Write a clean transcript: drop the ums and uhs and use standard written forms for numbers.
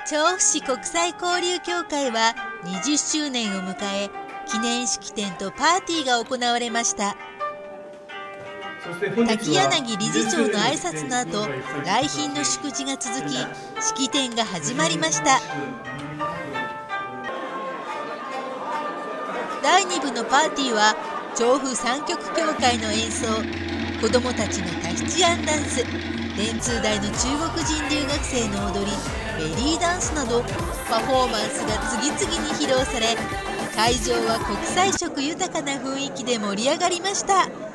調布市国際交流協会は20周年を迎え、記念式典とパーティーが行われました。滝柳理事長の挨拶の後、来賓の祝辞が続き、式典が始まりました。第2部のパーティーは調布三曲協会の演奏、子どもたちのタヒチアンダンス、電通大の中国人留学生の踊り、ベリーダンスなどパフォーマンスが次々に披露され、会場は国際色豊かな雰囲気で盛り上がりました。